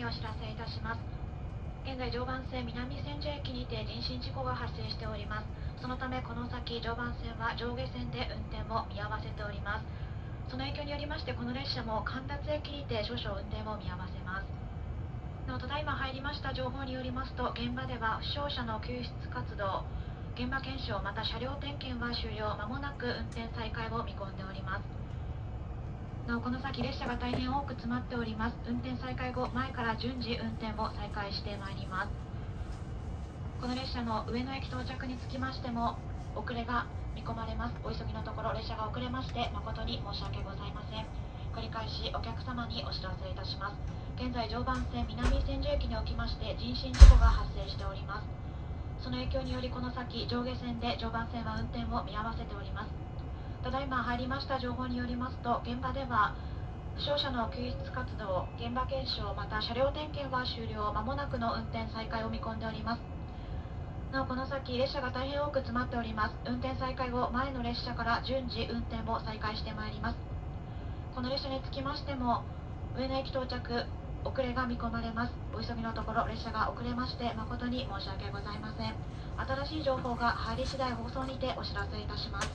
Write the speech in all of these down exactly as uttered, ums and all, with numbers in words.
お知らせいたします。現在常磐線南千住駅にて人身事故が発生しております。そのためこの先常磐線は上下線で運転を見合わせております。その影響によりましてこの列車も神立駅にて少々運転を見合わせます。なおただいま入りました情報によりますと、現場では負傷者の救出活動、現場検証また車両点検は終了、まもなく運転再開を見込んでおります。なおこの先列車が大変多く詰まっております。運転再開後前から順次運転を再開してまいります。この列車の上野駅到着につきましても遅れが見込まれます。お急ぎのところ列車が遅れまして誠に申し訳ございません。繰り返しお客様にお知らせいたします。現在常磐線南千住駅におきまして人身事故が発生しております。その影響によりこの先上下線で常磐線は運転を見合わせております。ただいま入りました情報によりますと、現場では負傷者の救出活動、現場検証また車両点検は終了、まもなくの運転再開を見込んでおります。なおこの先列車が大変多く詰まっております。運転再開後前の列車から順次運転を再開してまいります。この列車につきましても上野駅到着遅れが見込まれます。お急ぎのところ列車が遅れまして誠に申し訳ございません。新しい情報が入り次第放送にてお知らせいたします。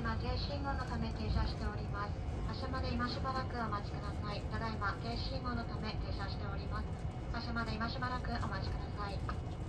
今停止信号のため停車しております。発車まで今しばらくお待ちください。ただいま停止信号のため停車しております。発車まで今しばらくお待ちください。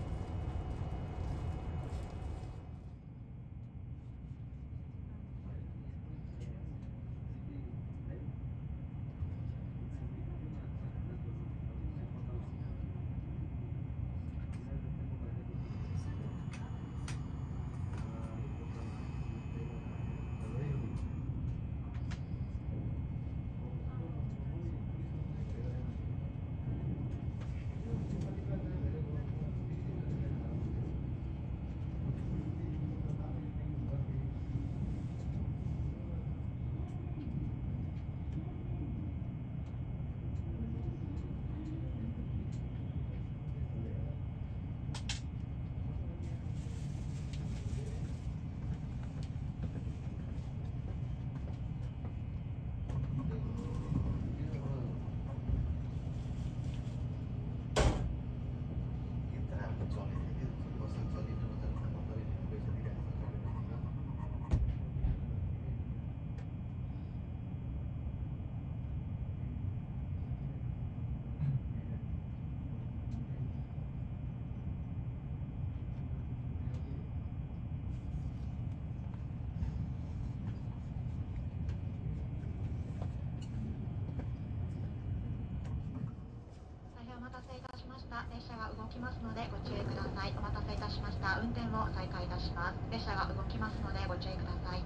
列車が動きますのでご注意ください。お待たせいたしました。運転を再開いたします。列車が動きますのでご注意ください。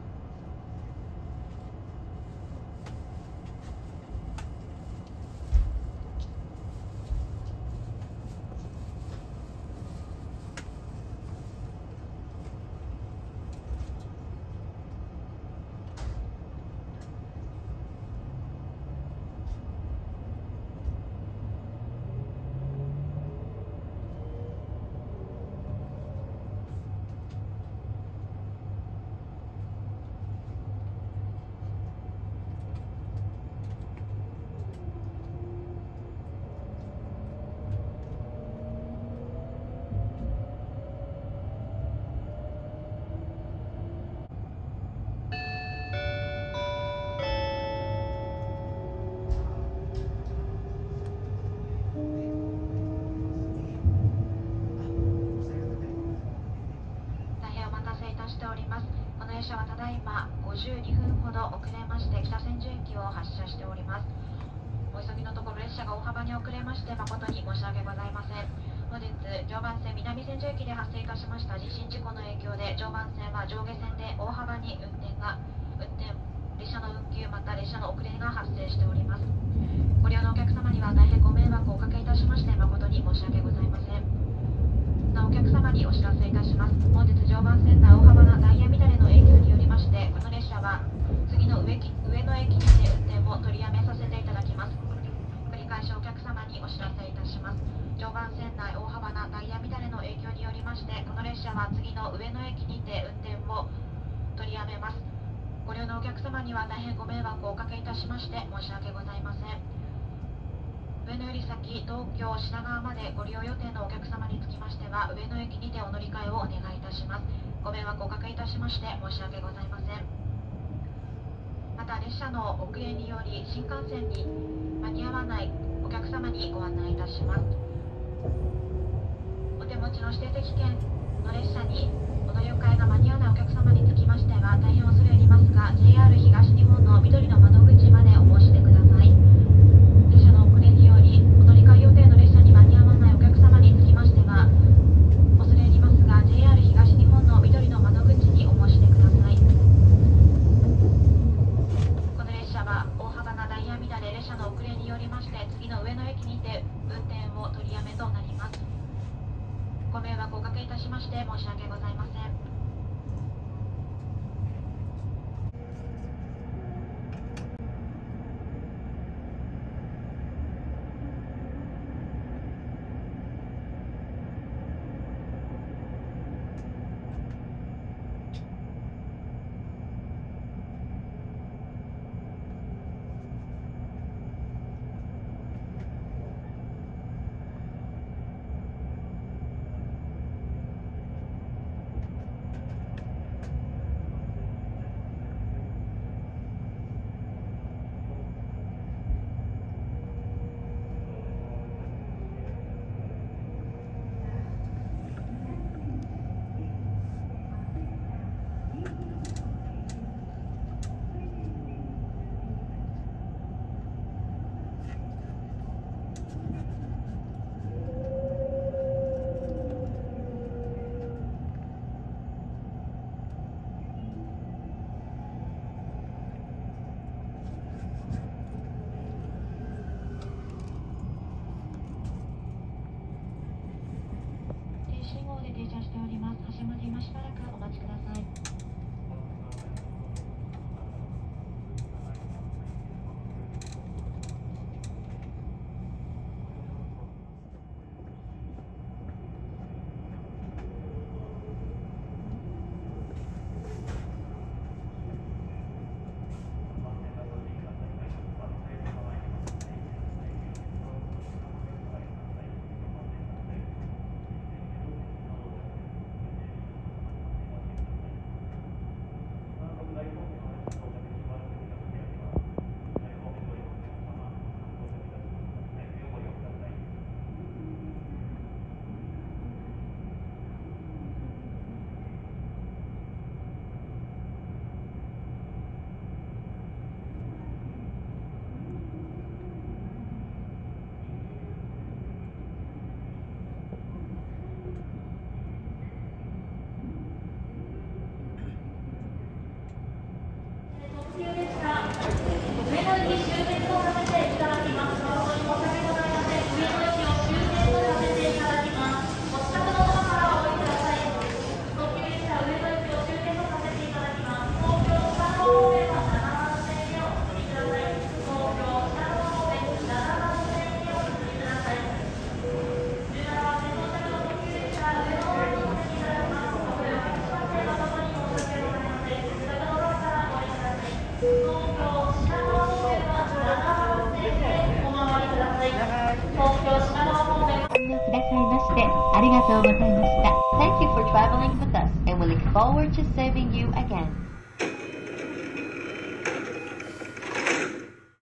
列車はただいまごじゅうにふんほど遅れまして北千住駅を発車しております。お急ぎのところ列車が大幅に遅れまして誠に申し訳ございません。本日常磐線南千住駅で発生いたしました人身事故の影響で常磐線は上下線で大幅に運転が運転列車の運休また列車の遅れが発生しております。ご利用のお客様には大変ご迷惑をおかけいたしまして誠に申し訳ございません。なおお客様にお知らせいたします。本日常磐線内大幅なダイヤ乱れの影響によりましてこの列車は次の 上, 上野駅にて運転を取りやめさせていただきます。繰り返しお客様にお知らせいたします。常磐線内大幅なダイヤ乱れの影響によりましてこの列車は次の上野駅にて運転を取りやめます。ご利用のお客様には大変ご迷惑をおかけいたしまして申し訳ございません。上野より先東京品川までご利用予定のお客様につきましては上野駅にてお乗り換えをお願いいたします。ご迷惑をおかけいたしまして申し訳ございません。また列車の遅れにより新幹線に間に合わないお客様にご案内いたします。お手持ちの指定席券の列車にお乗り換えが間に合わないお客様につきましては大変恐れ入りますが ジェイアール 東日本の緑の窓口までお申し出ください。列車の遅れによりお乗り換え予定の列車に間に合わないお客様につきましては恐れ入りますが ジェイアール 東日本の緑の窓口にお申し出ください。この列車は大幅なダイヤ乱れ列車の遅れによりまして次の上野駅にて運転を取りやめとなります。ご迷惑をおかけいたしまして申し訳ございません。 くださいましてありがとうございました。Thank you for traveling with us and we look forward to serving you again.